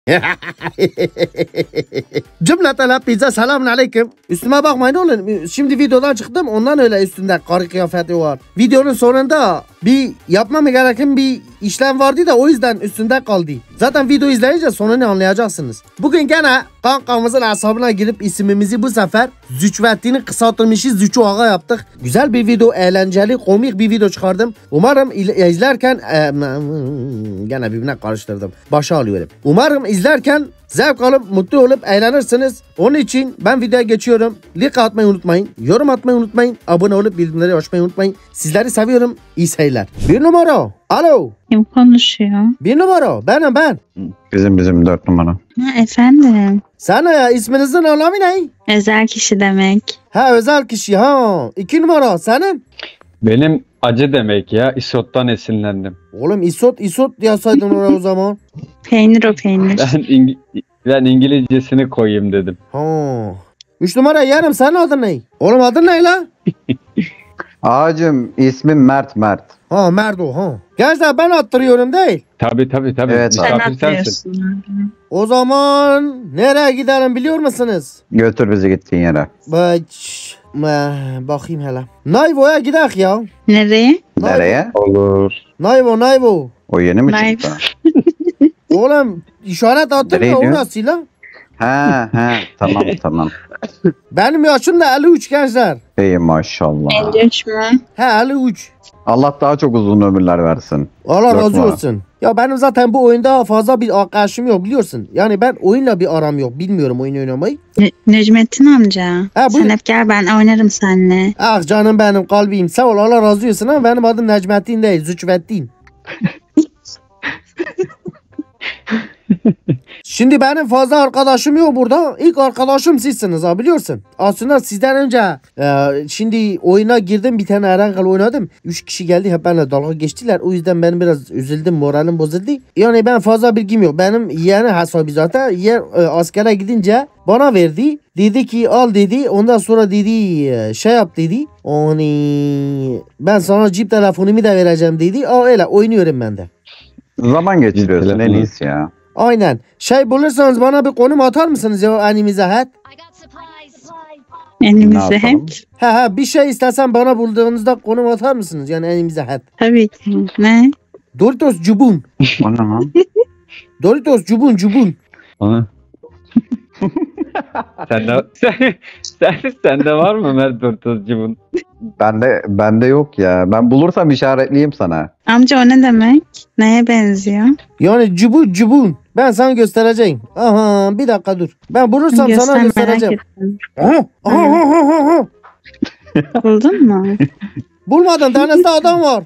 Cümleten hepinize selamun aleyküm. Üstüme bakmayın oğlum. Şimdi videodan çıktım, ondan öyle üstünde karı kıyafeti var. Videonun sonunda bir yapmam gereken bir işlem vardı da o yüzden üstünde kaldı. Zaten video izleyince sonunu anlayacaksınız. Bugün gene kankamızın hesabına girip ismimizi bu sefer Züçvettin'i kısaltılmışız Züçü Ağa yaptık. Güzel bir video, eğlenceli, komik bir video çıkardım. Umarım izlerken gene birbirine karıştırdım. Başa alıyorum. Umarım izlerken zevk alıp mutlu olup eğlenirsiniz. Onun için ben videoya geçiyorum. Like atmayı unutmayın. Yorum atmayı unutmayın. Abone olup bildirimleri açmayı unutmayın. Sizleri seviyorum. İyi seyirler. Bir numara. Alo. Kim konuşuyor? Bir numara. Benim ben. Bizim 4 numara. Ha, efendim. Sana ya isminizin anlamı ne? Özel kişi demek. Ha özel kişi ha. 2 numara senin. Benim acı demek ya. İsot'tan esinlendim. Oğlum isot yazsaydın oraya o zaman. Peynir o peynir. Ben İngilizcesini koyayım dedim. Ha. 3 numara yarım senin adın ne? Oğlum adın ne la? Ağacım ismim Mert. Ha Merdo ha. Gençler ben attırıyorum değil. Tabii. Evet, Sen Misafir sensin. atlıyorsun abi. O zaman nereye gidelim biliyor musunuz? Götür bizi gittiğin yere. Bakayım hele. Nayvo'ya gidelim ya. Nereye? Nereye? Olur. Nayvo. O yeni mi Live. çıktı? Oğlum işaret attın Nereye ya o diyor? nasıl la? He tamam. Benim yaşım da 53 gençler. İyi maşallah. 53 mü? He 53. Allah daha çok uzun ömürler versin. Allah Yok razı mu? olsun. Ya benim zaten bu oyunda fazla bir arkadaşım yok biliyorsun. Yani ben oyunla bir aram yok. Bilmiyorum oyun oynamayı. Necmettin amca. Ha, buyur. Sen hep gel ben oynarım seninle. Ah canım benim kalbim. Sağ ol Allah razı olsun ama benim adım Necmettin değil. Züçvettin. Şimdi benim fazla arkadaşım yok burada. İlk arkadaşım sizsiniz ha biliyorsun. Aslında sizden önce şimdi oyuna girdim, bir tane Erangel oynadım. 3 kişi geldi hep benimle dalga geçtiler. O yüzden ben biraz üzüldüm, moralim bozuldu. Yani ben fazla bilgim yok. Benim yeğeni hesabı zaten askere gidince bana verdi. Dedi ki al dedi. Ondan sonra dedi şey yap dedi. Yani ben sana cip telefonumu da vereceğim dedi. Öyle oynuyorum ben de. Zaman geçiriyorsun en iyisi ya. Aynen. Şey bulursanız bana bir konum atar mısınız ya animize het? Elimize Ne yapalım? hep. Ha bir şey istesen bana bulduğunuzda konum atar mısınız yani animize het? Tabii ki. Ne? Doritos cubun. O ne lan? Doritos cubun. Ana. Sende var mı Mert Ortazcığımın? Bende yok ya. Ben bulursam işaretleyeyim sana. Amca o ne demek? Neye benziyor? Yani cubun. Ben sana göstereceğim. Aha bir dakika dur. Ben bulursam Göster, sana merak göstereceğim. ettim. Aha. Buldun mu? Bulmadın, denizde adam var.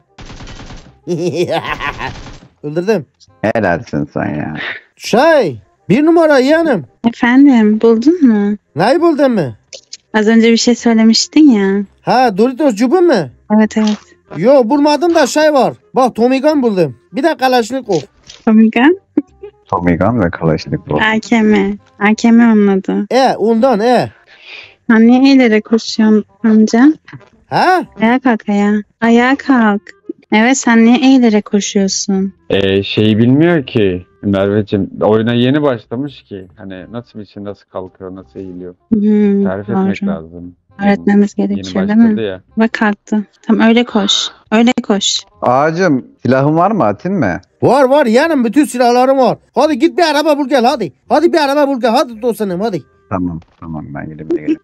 Öldürdüm. Helalsin sen ya. Şey, bir numara yeğenim. Efendim buldun mu? Neyi buldun mu? Az önce bir şey söylemiştin ya. Ha Doritos cubun mu? Evet. Yo bulmadım da şey var. Bak Tommy Gun buldum. Bir de Kalashnikov. Amiga. Tommy Gun ve Kalashnikov. AKM. AKM anladı. Ondan. Ha niye ileri koşuyorsun amca? Ha? Ayağa kalk ayağa. Ayağa kalk. Evet sen niye eğilerek koşuyorsun? Şeyi bilmiyor ki Merveciğim. Oyuna yeni başlamış ki. Hani nasıl bir şey, nasıl kalkıyor, nasıl eğiliyor. Tarif etmek Doğru. lazım. Öğretmemiz Yeni gerekiyor değil başladı mi? ya. Bak kalktı. Tamam öyle koş. Öyle koş. Ağacım silahın var mı? Atayım mı? Var yeğenim, bütün silahlarım var. Hadi git bir araba bul gel hadi. Hadi bir araba bul gel hadi dostum hadi. Tamam ben geleyim.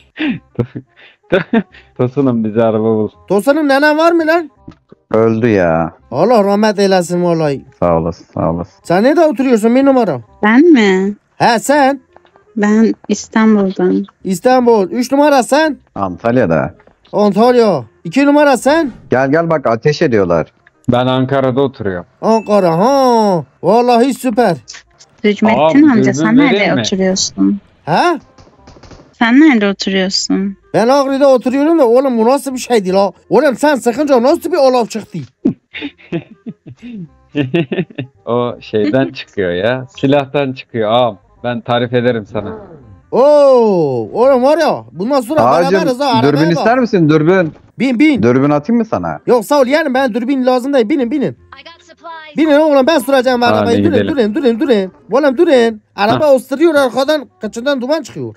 Tosunum bize araba bul. Dostum nenen var mı lan? Öldü ya. Allah rahmet eylesin vallahi. Sağ olasın. Sen nerede oturuyorsun bir numara? Ben mi? He sen? Ben İstanbul'dan. İstanbul. 3 numara sen? Antalya'da. Antalya. 2 numara sen? Gel bak ateş ediyorlar. Ben Ankara'da oturuyorum. Ankara. Ha. Vallahi süper. Rücmettin Aa, amca dürbün sen vereyim nerede mi? oturuyorsun? Ha? Sen nerede oturuyorsun? Ben Ağrı'da oturuyorum da oğlum bu nasıl bir şeydi la? Oğlum sen sıkınca nasıl bir olay çıktı? O şeyden çıkıyor ya. Silahtan çıkıyor ağam. Ben tarif ederim sana. Oo, oğlum var ya bundan sonra beraberiz ha. Ağacım dürbün arabaya bak. ister misin dürbün? Bin. Dürbün atayım mı sana? Yok sağ ol yani ben dürbün lazım değil. Binin. Binin oğlum, ben süreceğim Hadi arabayı. Durun gidelim. durun. Oğlum durun. Araba osturuyor, arkadan kıçından duman çıkıyor.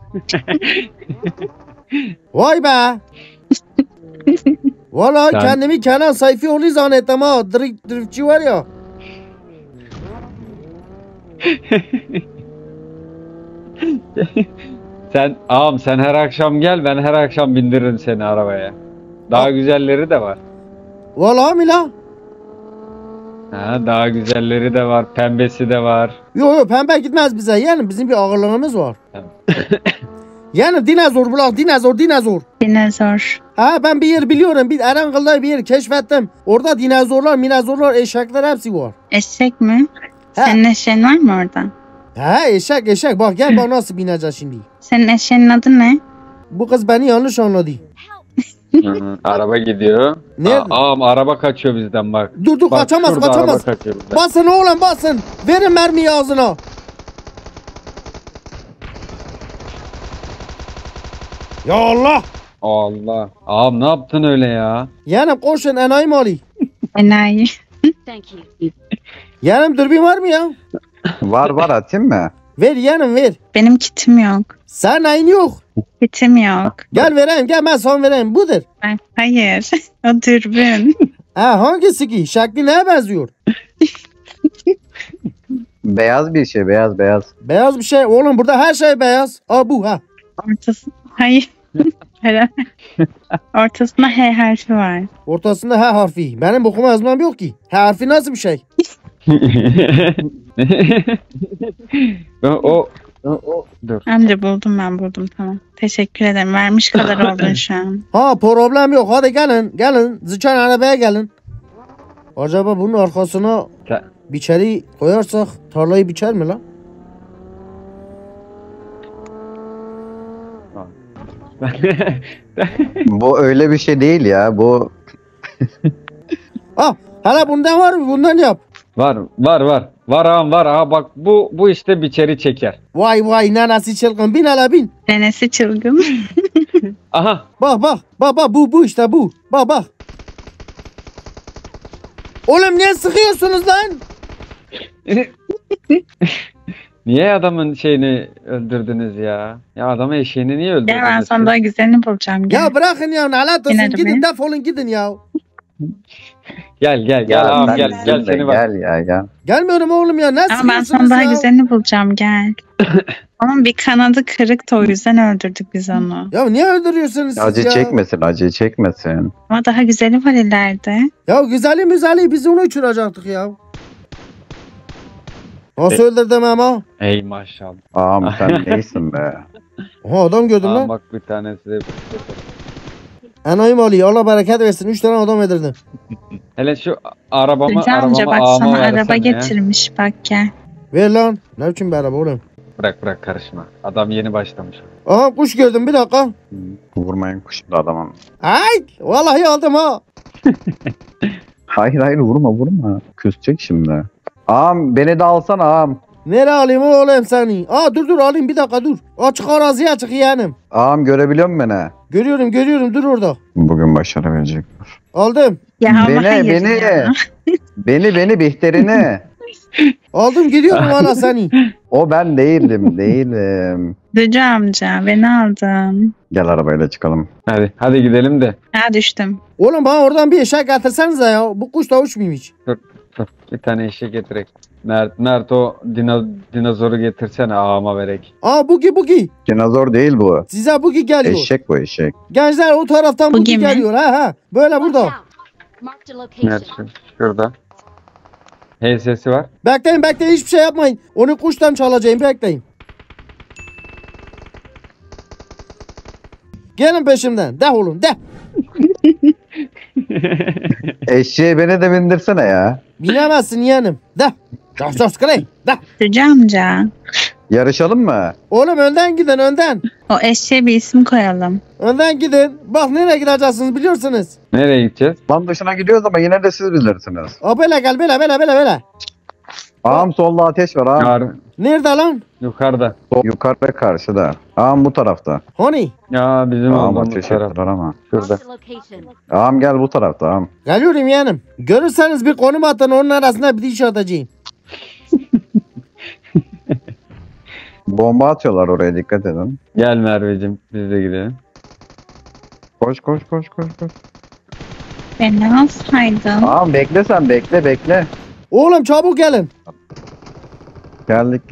Vay be. Vallahi Sen- kendimi Kenan Sayfioğlu zannettim ha. Driftçi var ya. Sen her akşam gel, ben her akşam bindiririm seni arabaya. Daha güzelleri de var. Vallahi mi la? Daha güzelleri de var, pembesi de var. Yok pembe gitmez bize. Yani bizim bir ağırlığımız var. Tamam. Yani dinozor bulak, dinozor. Dinozor. Ha ben bir yer biliyorum. Bir Erenkıl'da bir yer keşfettim. Orada dinozorlar, eşekler hepsi var. Eşek mi? He. Senin eşeğin var mı orada? Ha eşek. Bak gel bak nasıl bineceğiz şimdi. Senin eşeğin adı ne? Bu kız beni yanlış anladı. Hı, araba gidiyor. Nerede? Araba kaçıyor bizden bak. Dur Bak kaçamaz. şurada araba kaçıyor bizden. Basın oğlum basın. Verin mermiyi ağzına. Ya Allah. Allah. Ağam ne yaptın öyle ya? Yeğenim koşun enayi mali. Enayi. Yeğenim dürbün var mı ya? Var atayım mı? Ver yeğenim ver. Benim kitim yok. Sen neyin yok? Kitim yok. Gel vereyim gel ben sana vereyim budur. Hayır. O dürbün. Ha hangisi ki? Şekli neye benziyor? Beyaz bir şey, beyaz. Beyaz bir şey. Oğlum burada her şey beyaz. Aa bu ha. Ortası. Hayır. Ortasında H harfi var. Ortasında H harfi. Benim okuma yazmam yok ki. H harfi nasıl bir şey? o dur. Amca buldum tamam. Teşekkür ederim. Vermiş kadar oldun şu an. Ha problem yok. Hadi gelin. Zıçan arabaya gelin. Acaba bunun arkasına Sen- biçeri koyarsak tarlayı biçer mi lan? Bu öyle bir şey değil ya. Bu Ah hala bundan var mı? Bundan yap. var. Var ağam var. Aha bak bu işte biçeri çeker. Vay nanası çılgın. Bin hele bin. Nenesi çılgın. Aha. Bak bu işte bu. Bak. Oğlum niye sıkıyorsunuz lan? Niye adamın şeyini öldürdünüz ya? Ya adamın eşeğini niye öldürdünüz? Gel ben sana daha güzelini bulacağım. Gel. Ya bırakın ya nalet olsun. Yine de Gidin mi? defolun gidin ya. Gel ya ağam sen gel de seni bak. gel ya. Gelmiyorum oğlum ya. Ne Ama ben sıkıyorsunuz sana daha ya? güzelini bulacağım gel. Onun bir kanadı kırıktı o yüzden öldürdük biz onu. Ya niye öldürüyorsunuz siz Acı ya? çekmesin. Ama daha güzeli var ileride. Ya güzeli biz onu uçuracaktık ya. Nasıl öldürdüm ama? Ey maşallah. Ağam sen neysin be? Aha adam gördüm Aa, lan. bak bir tanesi de. Enayim Ali Allah bereket versin. 3 tane adam öldürdüm. Hele şu arabamı Hacı amca bak ağama sana versene araba ya. getirmiş bak gel. Ver lan. Ne biçim bir araba oğlum? Bırak karışma. Adam yeni başlamış. Aha kuş gördüm bir dakika. Vurmayın kuşu da adamım. Ay vallahi aldım ha. Hayır vurma. Küsecek şimdi. Ağam beni de alsana ağam. Nereye alayım oğlum seni? Aa dur alayım bir dakika dur. Açık araziye açık yeğenim. Ağam görebiliyor musun beni? Görüyorum dur orada. Bugün başarabilecek. Aldım. Ya ama Beni, hayır beni. ya. Beni Bihter'ini. Aldım gidiyorum valla seni. O ben değilim. Hacı amca beni aldın. Gel arabayla çıkalım. Hadi gidelim de. Ha düştüm. Oğlum bana oradan bir eşek getirsenize ya. Bu kuş da uçmuyor hiç. Dur, bir tane eşek getirek. Mert o dinozoru getirsene ağama verek. Aa bugi. Dinozor değil bu. Size bugi geliyor. Eşek bu eşek. Gençler o taraftan bugi Bugi mi? geliyor. Ha. Böyle burada. Mert şurada. Hey sesi var. Bekleyin hiçbir şey yapmayın. Onu kuştan çalacağım bekleyin. Gelin peşimden. De oğlum de. Eşeğe beni de bindirsene ya. Bilemezsin yeğenim. De. Sus kırayım. De. Hacı amca. Yarışalım mı? Oğlum önden gidin önden. O eşeğe bir isim koyalım. Önden gidin. Bak nereye gideceksiniz biliyorsunuz. Nereye gideceğiz? Lan dışına gidiyoruz ama yine de siz bilirsiniz. Aa böyle gel böyle. Ağam solda ateş var ağam. Yar, Nerede lan? yukarıda. Yukarıda karşıda. Ağam bu tarafta. Hani? Ya bizim Ağam olduğumuz ateş taraf. ettiler ama. Şurada. Marked a location. Ağam gel bu tarafta ağam. Geliyorum yeğenim. Görürseniz bir konum atın, onun arasında bir diş atacağım. Bomba atıyorlar oraya, dikkat edin. Gel Merveciğim biz de gidelim. Koş koş koş koş koş. Ben ne alsaydım? Ağam bekle sen, bekle. Oğlum çabuk gelin. Geldik.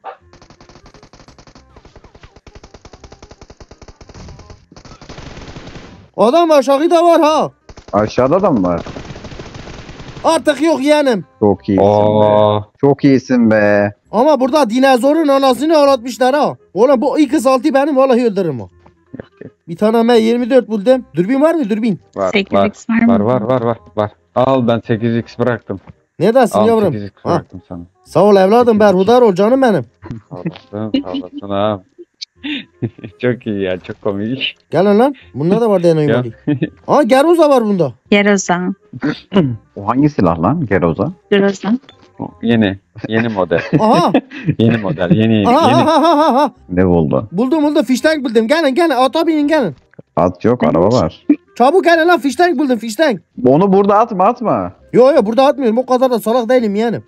Adam aşağıda var ha. Aşağıda da mı var? Artık yok yeğenim. Çok iyisin be. Oo. Çok iyisin be. Ama burada dinozorun anasını ağlatmışlar ha. Oğlum bu x6 benim, vallahi öldürürüm o. Bir tane M24 buldum. Dürbün var mı dürbün? Var, 8x var mı? var. Al ben 8x bıraktım. Neredesin Al yavrum? 8x Ha. bıraktım sana. Sağ ol evladım, berhudar ol canım benim. Sağ olasın ağam. Çok iyi ya, çok komik. Gelin lan. Bunda da var deneyim Ya. hadi. Aa Geruza var bunda. Geroza. O hangi silah lan? Geroza. Geroza. Yeni model. Aha. Yeni model. Yeni. Aha. Ne buldu? Buldum fiştank buldum. Gelin ata binin gelin. At yok, araba var. Çabuk gelin lan, fiştank buldum fiştank. Onu burada atma. Yo burada atmıyorum, o kadar da salak değilim yeğenim.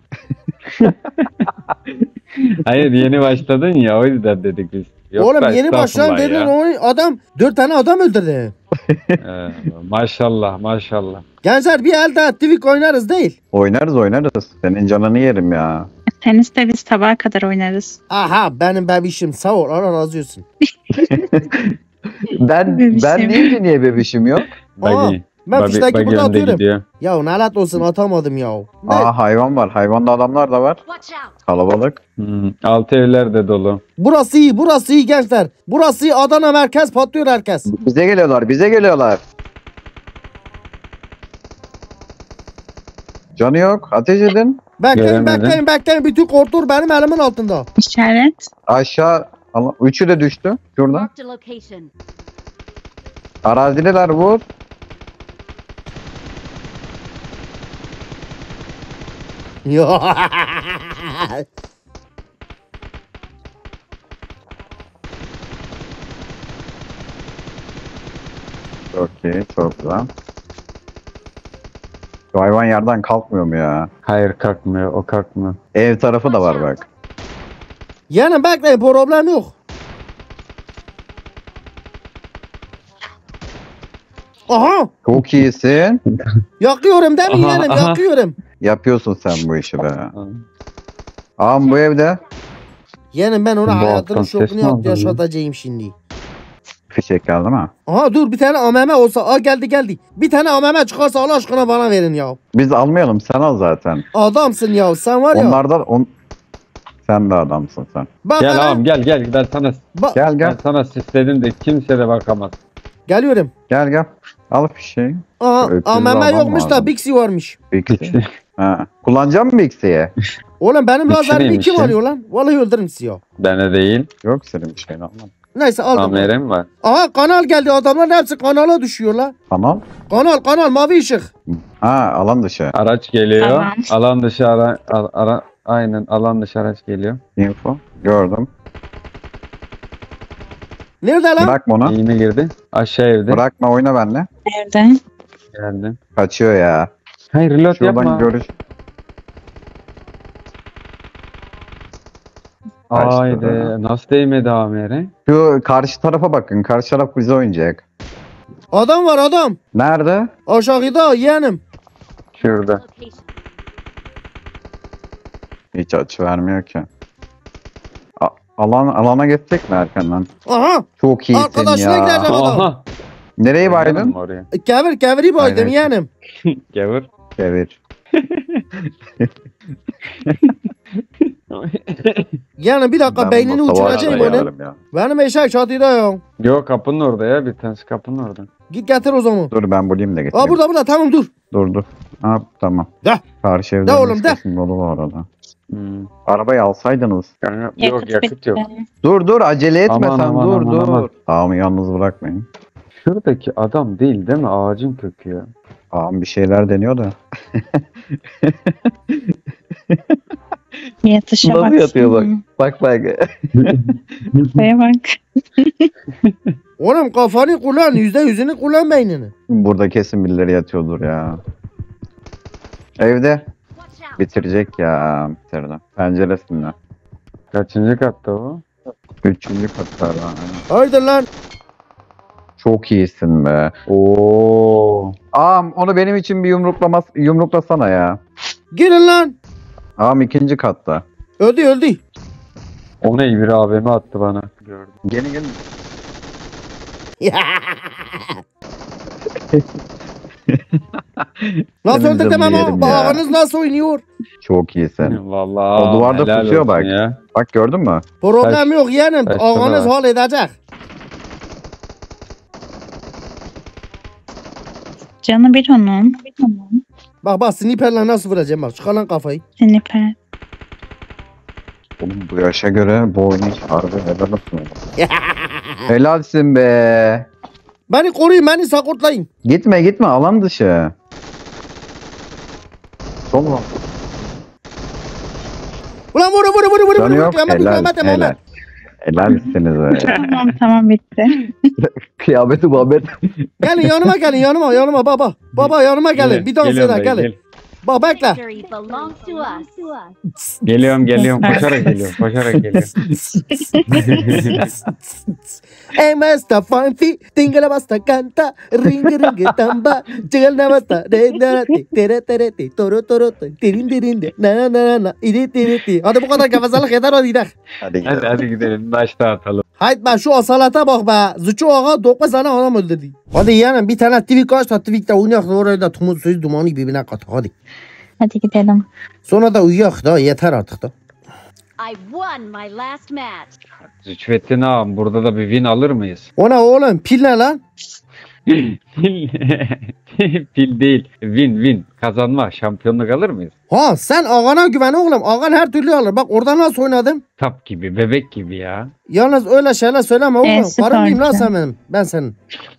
Hayır yeni başladın ya, o yüzden dedik biz. Yoksa Oğlum yeni başlayan estağfurullah dedin ya. o adam 4 tane adam öldürdü. Maşallah. Gençler bir elde Twitch oynarız değil. Oynarız. Senin canını yerim ya. Tenis de biz sabaha kadar oynarız. Aha benim bebişim, sağ ol, Allah razı olsun. Ben Bebişim. deyince niye bebişim yok? Aa, ben fiştaki burada önde atıyorum. gidiyor. Ya nalet olsun, atamadım ya. Ne? Aa, hayvan var. Hayvanda adamlar da var. Watch out. Kalabalık. Altı evler de dolu. Burası iyi gençler. Burası iyi, Adana merkez, patlıyor herkes. Bize geliyorlar. Canı yok. Ateş edin. Göremedim. Bekleyin. Bütün kortur benim elimin altında. İşaret. Aşağı. Üçü de düştü. Şurada. Marked a location. Arazideler, vur. Ya. Çok iyi. Çok güzel. Şu hayvan yerden kalkmıyor mu ya? Hayır kalkmıyor, o kalkmıyor. Ev tarafı da var bak. Yani bekleyin, problem yok. Aha. Çok iyisin. Yakıyorum değil mi Aha, yeğenim? aha. Yakıyorum. Yapıyorsun sen bu işi be. Ağam bu evde. Yeğenim ben ona Bu hayatının alttan ses mi şokunu aldın ya? yaşatacağım şimdi. Fişek geldi mi? Aha dur, bir tane AMM olsa. Aa geldi. Bir tane AMM çıkarsa Allah aşkına bana verin ya. Biz almayalım, sen al zaten. Adamsın ya, sen var ya. Sen de adamsın sen. Bak Gel hele, ağam gel. Ben sana, Gel ben sana sisledim de kimse de bakamaz. Geliyorum. Gel. Al fişeği. Aha Öküzü AMM almam yokmuş da lazım. Bixi varmış. Bixi. Ha. Kullanacağım mı Bixi'ye? Oğlum benim Bixi lazerimi neymiş kim ya? alıyor lan? Vallahi öldürürüm sizi ya. Bana değil. Yok senin bir şeyini almam. Neyse aldım. Amerem var. Aha kanal geldi, adamların hepsi kanala düşüyor lan. Kanal? Kanal mavi ışık. Ha, alan dışı. Araç geliyor. Tamam. Alan dışı aynen alan dışı araç geliyor. Info. Gördüm. Nerede lan? Bırakma onu. İyi mi girdi? Aşağı evde. Bırakma, oyna benimle. Nerede? Geldim. Kaçıyor ya. Hayır reload Şuradan yapma. görüş. Haydi. Nasıl değmedi Amer'e? Şu karşı tarafa bakın. Karşı taraf bize oynayacak. Adam var adam. Nerede? Aşağıda yeğenim. Şurada. Location. Hiç açı vermiyor ki. Alana geçecek mi erkenden? Aha. Çok iyisin Arkadaşına ya. gidecek. Adam. Aha. Nereyi Oynayalım baydın? mı oraya? Keviri baydım Aynen. yeğenim. Gavur. Evet. Yani bir dakika, Ben beynini bunu savaşla uçuracağım onun. yenerim ya. Benim eşek çatıda ya. Yok kapının orada ya, bir tanesi kapının orada. Git getir o zaman. Dur ben bulayım da getireyim. Aa burada tamam dur. Dur. Ha, tamam. De. Karşı evde De oğlum, de. dolu bu arada. Hmm. Arabayı alsaydınız. Yok yakıt yok. bitti. Dur acele etme Aman, sen, aman, dur. aman. Ağamı yalnız bırakmayın. Şuradaki adam değil mi? Ağacın kökü ya. Ağam bir şeyler deniyor da. Yatışa Nasıl bak. yatıyor bak. Bak bak. Kafaya bak. Oğlum kafanı kullan. %100'ünü kullan beynini. Burada kesin birileri yatıyordur ya. Evde. Bitirecek ya. Bitirdi. Penceresinde. Kaçıncı katta o? 3. katta. Aynen. Haydi lan. Çok iyisin be. Oo. Onu benim için bir yumruklasana ya. Girin lan. 2. katta. Öldü. O ne bir AVM attı bana. Gördüm. Gelin. Nasıl Senin öldük demem canını o? yerim ya. Bağınız nasıl oynuyor? Çok iyisin. Vallahi O duvarda helal pusuyor olsun bak. ya. Bak gördün mü? Problem yok yeğenim. Kaç Ağanız tane var? halledecek. Canı bir onun. Bak sniperle nasıl vuracağım bak. Çıkar lan kafayı. Sniper. Oğlum bu yaşa göre bu oyunu hiç harbi helal olsun. Helalsin be. Beni koruyun, beni sakotlayın. Gitme alan dışı. Sonra. Ulan vur. Canı yok. Mehmet. Helalsiniz be. Tamam bitti. Kıyameti Muhammed. Gelin yanıma baba. Baba yanıma gelin. Bir dans Geliyorum eder dayı, gelin. Bak bekle. Victory belongs to us. Geliyorum. Koşarak geliyorum. Esta fanfi, tingala basta canta, ring tamba, chigal basta, tere, toro, tirin, na, iri. Hadi bu kadar kafasalık yeter hadi gidelim. Hadi gidelim. Hadi gidelim. Başta atalım. Haydi ben şu asalata bak be. Zıçı ağa 9 tane adam öldürdü. Hadi yani bir tane Twitch aç da Twitch'te oynayak da oraya da tumut suyu dumanı birbirine kat. Hadi. Hadi gidelim. Sonra da uyuyak da yeter artık da. I won my last match. Züçvettin ağam burada da bir win alır mıyız? Ona oğlum pil ne lan? Pil değil. Win. Kazanma. Şampiyonluk alır mıyız? Ha sen ağana güven oğlum. Ağan her türlü alır. Bak orada nasıl oynadım. Tap gibi, bebek gibi ya. Yalnız öyle şeyler söyleme oğlum. Süper Karım mıyım lan ki. sen benim? Ben senin.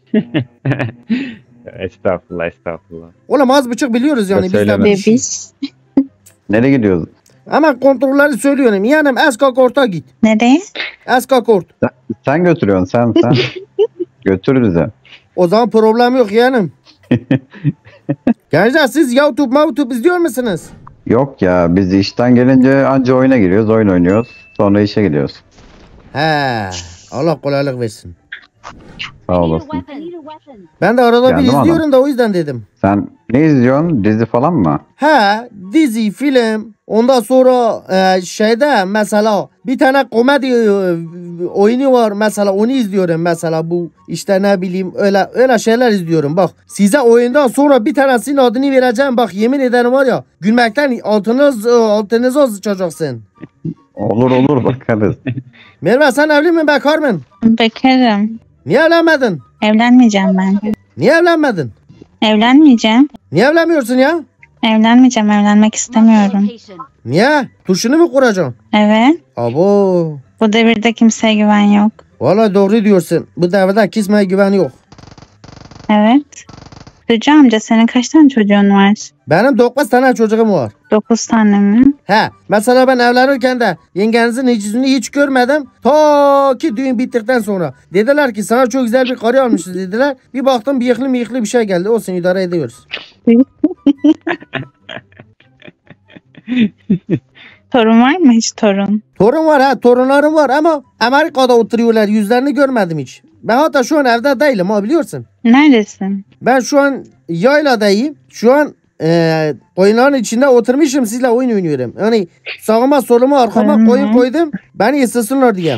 Estağfurullah. Oğlum az buçuk biliyoruz yani Ya bizden söyleme. bir şey. Bebiş. Nereye gidiyoruz? Ama kontrolleri söylüyorum. Yani Eska Kort'a git. Nereye? Eska Kort. Sen götürüyorsun sen. Götür bize. O zaman problem yok yeğenim. Gençler siz YouTube izliyor musunuz? Yok ya biz işten gelince anca oyuna giriyoruz, oyun oynuyoruz. Sonra işe gidiyoruz. He. Allah kolaylık versin. Sağ I need a olasın. weapon. Ben de arada bir Geldim adam. izliyorum da o yüzden dedim. Sen ne izliyorsun? Dizi falan mı? He, dizi, film. Ondan sonra şeyde mesela bir tane komedi oyunu var mesela onu izliyorum mesela bu işte ne bileyim öyle şeyler izliyorum. Bak size oyundan sonra bir tanesinin adını vereceğim bak yemin ederim var ya gülmekten altınıza sıçacaksın. Olur bakarız. Merve sen evli mi bekar mısın? Bekarım. Niye evlenmedin? Evlenmeyeceğim ben. Niye evlenmedin? Evlenmeyeceğim. Niye evlenmiyorsun ya? Evlenmeyeceğim. Evlenmek istemiyorum. Location. Niye? Tuşunu mu kuracaksın? Evet. Abo. Bu devirde kimseye güven yok. Valla doğru diyorsun. Bu devirde kimseye güven yok. Evet. Hücü amca senin kaç tane çocuğun var? Benim 9 tane çocuğum var. 9 tane mi? He, mesela ben evlenirken de yengenizin yüzünü hiç görmedim. Ta ki düğün bittikten sonra. Dediler ki sana çok güzel bir karı almışız dediler. Bir baktım bıyıklı bir şey geldi. Olsun idare ediyoruz. Torun var mı hiç torun? Torun var ha, torunlarım var ama Amerika'da oturuyorlar. Yüzlerini görmedim hiç. Ben hatta şu an evde değilim ha biliyorsun. Neredesin? Ben şu an yayladayım. Şu an koyunların içinde oturmuşum sizle oyun oynuyorum. Yani sağıma soluma arkama Hı hı. koyun koydum. Beni ısırsınlar diye.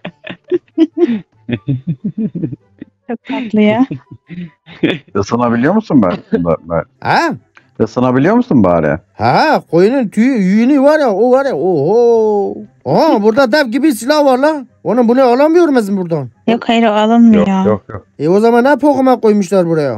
Çok tatlı ya. Isınabiliyor musun ben? Ha? Isınabiliyor musun bari? Ha koyunun yüğünü var ya o var ya oho. Aha burada dev gibi silah var la. Onu bunu alamıyor musun buradan? Yok hayır o alınmıyor. Yok. O zaman ne Pokemon koymuşlar buraya?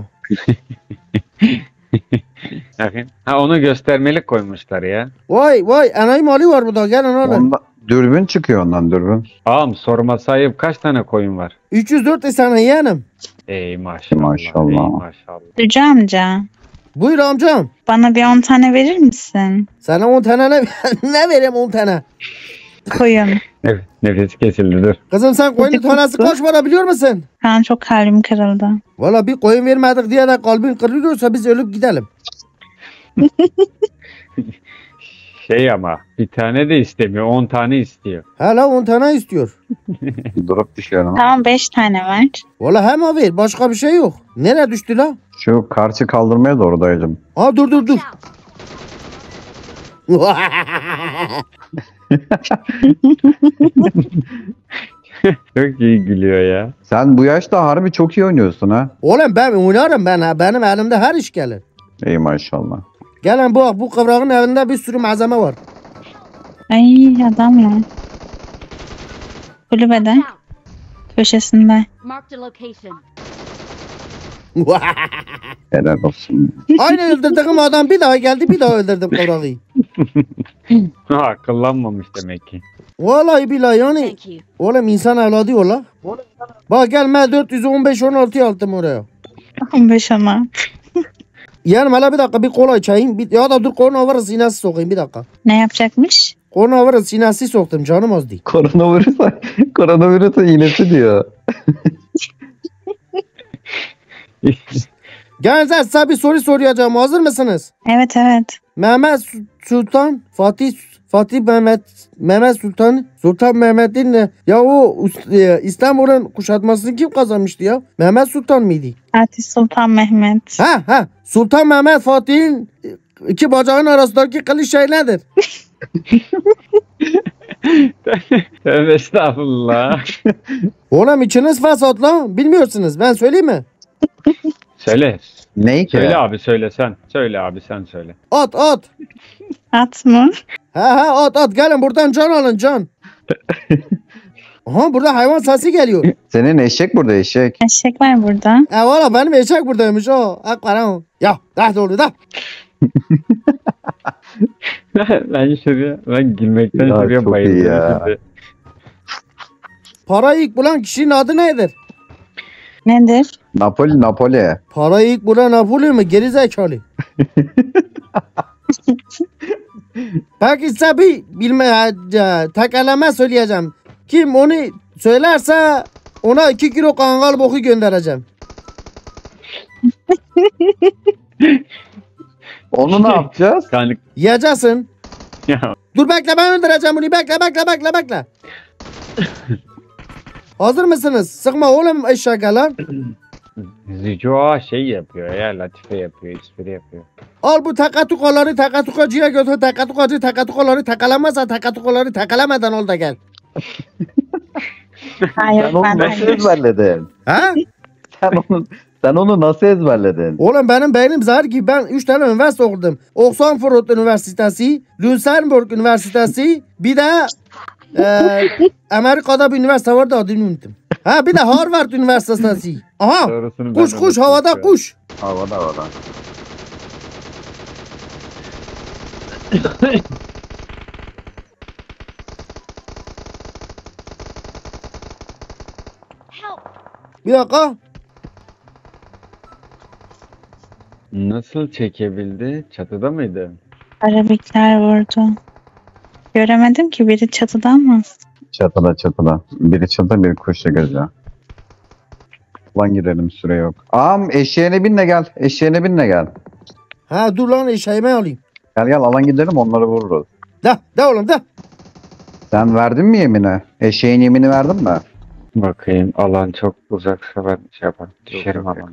Bakayım. Ha onu göstermelik koymuşlar ya. Vay enayi mali var burada gelin alın. Onda dürbün çıkıyor ondan dürbün. Ağam sorma sahip kaç tane koyun var? 304 tane yeğenim. Ey maşallah. Maşallah. Ey maşallah. Hücü amca. Buyur amcam. Bana bir 10 tane verir misin? Sana 10 tane ne vereyim 10 tane? Koyun. Evet, nefes kesildi dur. Kızım sen koyunun tanesi kaç para biliyor musun? Şu an çok kalbim kırıldı. Valla bir koyun vermedik diye de kalbin kırılıyorsa biz ölüp gidelim. Şey ama bir tane de istemiyor 10 tane istiyor. Hala 10 tane istiyor. Durup düşüyor ama. Tamam 5 tane ver. Valla hem ver başka bir şey yok. Nereye düştü la? Şu karşı kaldırmaya doğru dayıcım. Aa dur. Watch out. Çok iyi gülüyor ya. Sen bu yaşta harbi çok iyi oynuyorsun ha. Oğlum ben oynarım ben ha. Benim elimde her iş gelir. İyi maşallah. Gelin bu kıvrağın elinde bir sürü malzeme var. Ay adamlar. Kulübede. Watch out. Köşesinde. Marked a location. Helal olsun. Aynı öldürdüğüm adam bir daha geldi bir daha öldürdüm kıvrağı. Ha, akıllanmamış demek ki. Vallahi billahi yani. Thank you. Oğlum insan evladı yolla. Bak gelme 415 16 aldım oraya. 15 ama. Yani hala bir dakika bir kola içeyim. Ya da dur koronavirüs sinesi sokayım bir dakika. Ne yapacakmış? Koronavirüs sinesi soktum canım az değil. Koronavirüs iğnesi diyor. Gençler size bir soru soracağım. Hazır mısınız? Evet. Mehmet Sultan Fatih Mehmet Sultan Mehmet'in ya o İstanbul'un kuşatmasını kim kazanmıştı ya? Mehmet Sultan mıydı? Fatih Sultan Mehmet. Ha Sultan Mehmet Fatih'in iki bacağın arasındaki kılıç şey nedir? Tövbe estağfurullah. Oğlum içiniz fesat lan. Bilmiyorsunuz. Ben söyleyeyim mi? Söyle. Ney ki? Söyle abi söyle sen. Söyle abi sen söyle. At. At mı? At. Gelin buradan can alın can. Aha burada hayvan sesi geliyor. Senin eşek burada eşek. Eşek var burada. Valla benim eşek buradaymış o. Akvaram. Ya doğru da. ben gülmekten Ya, şuraya çok iyi bayıldım ya. şimdi. Parayı ilk bulan kişinin adı nedir? Nedir? Napoli. Parayı ilk bulan Napoli mi? Geri zekalı. Peki size bir tekerleme söyleyeceğim. Kim onu söylerse ona 2 kilo kangal boku göndereceğim. Onu ne yapacağız? Yani Yiyeceksin. ya, Dur bekle ben öldüreceğim bunu. Bekle. Hazır mısınız? Sıkma oğlum eşeğe Zico şey yapıyor ya latife yapıyor espri yapıyor. Al bu takatukaları takatukacıya götür. Takatukaları takalamazsa takatukaları takalameden ol da gel. Hayır Sen onu ben nasıl hayır. ezberledin? Ha? Sen onu nasıl ezberledin? Oğlum benim beynim zar gibi. Ben 3 tane üniversite okudum. Oxford Üniversitesi, Lüneburg Üniversitesi, bir de Amerika'da bir üniversite vardı adını unuttum. Ha bir de Harvard Üniversitesi. Aha Doğrusunu ben de kuş havada unuttum kuş. Havada. Help. Bir dakika. Nasıl çekebildi? Çatıda mıydı? Arabikler vurdu. Göremedim ki biri çatıda mı? Çatıda. Biri çatıda biri kuşla gözü. Ulan girelim süre yok. Ağam eşeğine binle gel. Ha dur lan eşeğimi alayım. Gel alan gidelim onları vururuz. De oğlum de. Sen verdin mi yemini? Eşeğin yemini verdin mi? Bakayım alan çok uzaksa ben şey yaparım. Düşerim alana.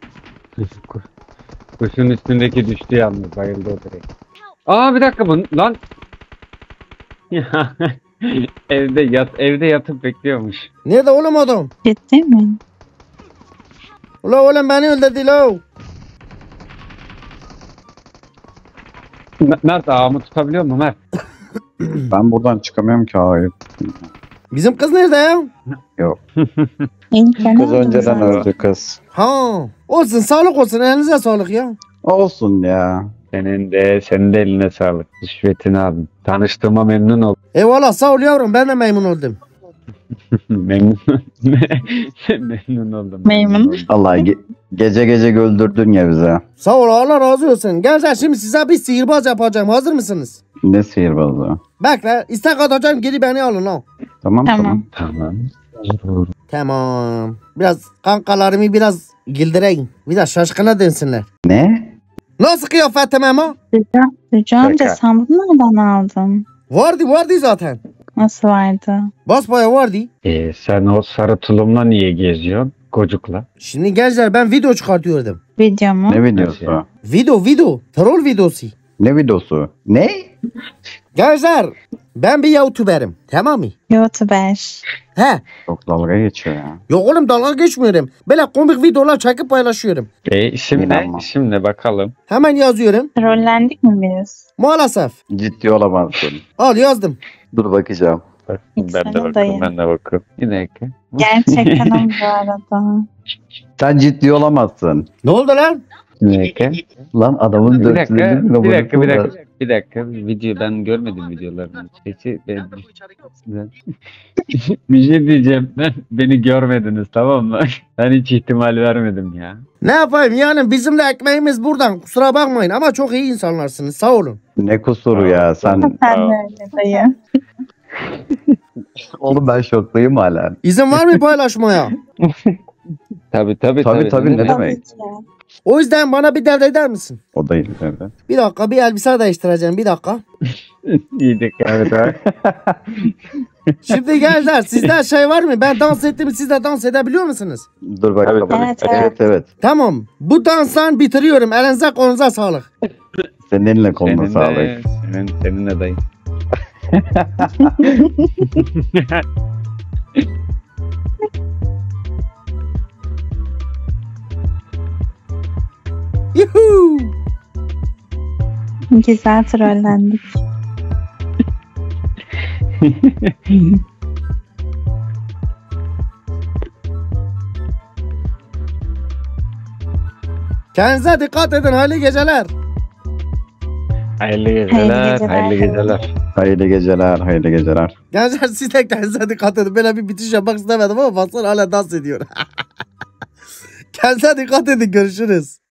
Kuşun üstündeki düştü yalnız bayıldı o direkt. Aa bir dakika bu lan. Ya, evde yatıp bekliyormuş. Nerede oğlum adam? Ciddi mi? Ula oğlum beni öldürdü la. Mert ağamı tutabiliyor mu Mert? Ben buradan çıkamıyorum ki hayır. Bizim kız nerede ya? İlk ben Kız oldum önceden zaten. öldü kız. Ha. Olsun sağlık olsun elinize sağlık ya. Olsun ya. Senin de eline sağlık. Rüşvetini aldım. Tanıştığıma memnun oldum. Eyvallah sağ ol yavrum ben de memnun oldum. Memnun. Memnun oldum. Memnun. oldum. Allah gece gece güldürdün ya bize. Sağ ol, Allah razı olsun. Gençler şimdi size bir sihirbaz yapacağım. Hazır mısınız? Ne sihirbazı. Bekle. İstek atacağım, geri beni alın ha. Tamam Tamam. Tamam. Tamam. Biraz kankalarımı biraz güldüreyim. Biraz şaşkına dönsünler. Ne? Nasıl kıyafetim ama? Rücu amca Şaka. sen bunu nereden aldın? Vardı zaten. Nasıl vardı? Basbaya vardı. Sen o sarı tulumla niye geziyorsun? Gocukla. Şimdi gençler ben video çıkartıyordum. Video mu? Ne videosu? Nasıl Video. Troll videosu. Ne videosu? Ne? Gençler ben bir YouTuber'im. Tamam mı? YouTuber. He. Çok dalga geçiyor ya. Yok oğlum dalga geçmiyorum. Böyle komik videolar çekip paylaşıyorum. İsim İnanmam. ne? İsim ne bakalım. Hemen yazıyorum. Trollendik mi biz? Maalesef. Ciddi olamazsın. Al yazdım. Dur bakacağım. Hiç Ben de sana bakıyorum. dayı. Ben de bakıyorum. Bir dakika. Gerçekten ama bu arada. Sen ciddi olamazsın. Ne oldu lan? Bir dakika. Lan adamın Bir dakika. dörtlüğünü Bir dakika. Bir dakika. Bir dakika. Video ben görmedim videolarını. Peki ben bir şey diyeceğim. Beni görmediniz tamam mı? Ben hiç ihtimal vermedim ya. Ne yapayım yani bizim de ekmeğimiz buradan. Kusura bakmayın ama çok iyi insanlarsınız. Sağ olun. Ne kusuru ya sen. Sen de öyle dayı. Oğlum ben şoktayım hala. İzin var mı paylaşmaya? Tabii Tabii, ne demek? Tabii ki. O yüzden bana bir dert eder misin? O da iyi evet. Bir dakika bir elbise değiştireceğim bir dakika. İyiydik evet abi. Şimdi gençler sizde şey var mı? Ben dans ettim siz de dans edebiliyor musunuz? Dur bakalım. Evet, evet. Evet. Tamam. Bu danstan bitiriyorum. Elinize kolunuza sağlık. Senin eline koluna sağlık. Senin de dayı. Yuhuu. Güzel trollendik. Kendinize dikkat edin. Hayırlı geceler. Hayırlı geceler. geceler. Hayırlı geceler. Hayırlı geceler, hayırlı geceler. Gençler siz de kendinize dikkat edin. Böyle bir bitiş yapmak istemedim ama Basın hala dans ediyor. Kendinize dikkat edin. Görüşürüz.